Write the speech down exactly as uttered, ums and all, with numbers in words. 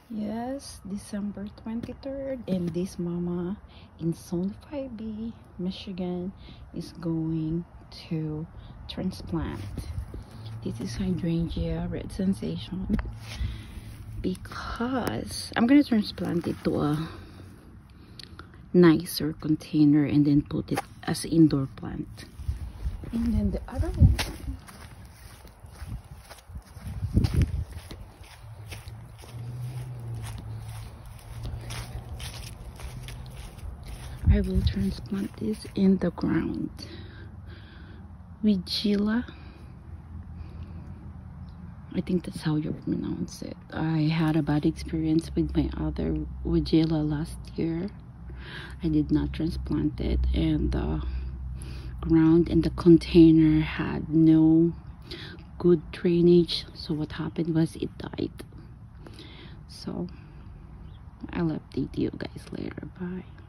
Yes, December twenty-third, and this mama in Zone five B, Michigan, is going to transplant. This is hydrangea red sensation, because I'm gonna transplant it to a nicer container and then put it as indoor plant. And then the other one, I will transplant this in the ground. Weigela, I think that's how you pronounce it. I had a bad experience with my other Weigela last year. I did not transplant it, and the ground and the container had no good drainage, so what happened was it died. So I'll update you guys later. Bye.